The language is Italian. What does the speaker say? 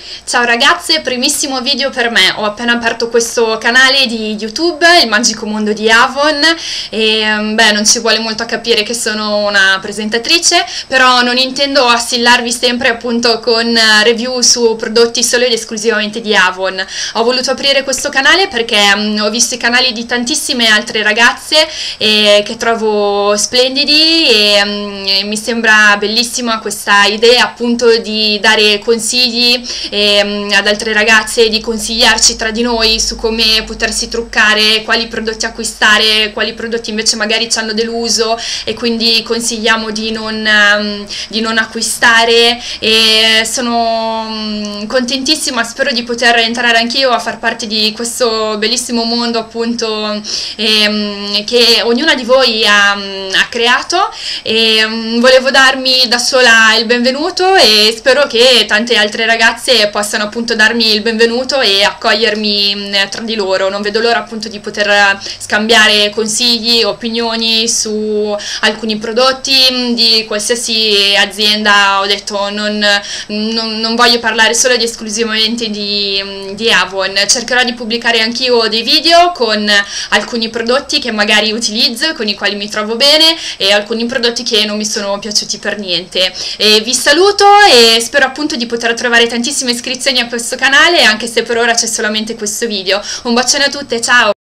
Ciao ragazze, primissimo video per me. Ho appena aperto questo canale di YouTube, Il Magico Mondo di Avon, e non ci vuole molto a capire che sono una presentatrice, però non intendo assillarvi sempre appunto con review su prodotti solo ed esclusivamente di Avon. Ho voluto aprire questo canale perché ho visto i canali di tantissime altre ragazze che trovo splendidi e mi sembra bellissima questa idea appunto di dare consigli ad altre ragazze, di consigliarci tra di noi su come potersi truccare, quali prodotti acquistare, quali prodotti invece magari ci hanno deluso e quindi consigliamo di non acquistare. E sono contentissima, spero di poter entrare anch'io a far parte di questo bellissimo mondo appunto che ognuna di voi ha creato, e volevo darmi da sola il benvenuto e spero che tante altre ragazze possano appunto darmi il benvenuto e accogliermi tra di loro. Non vedo l'ora appunto di poter scambiare consigli, opinioni su alcuni prodotti di qualsiasi azienda. Ho detto non voglio parlare solo ed esclusivamente di Avon, cercherò di pubblicare anch'io dei video con alcuni prodotti che magari utilizzo, con i quali mi trovo bene, e alcuni prodotti che non mi sono piaciuti per niente. E vi saluto e spero appunto di poter trovare tantissime iscrizioni a questo canale, anche se per ora c'è solamente questo video. Un bacione a tutte, ciao!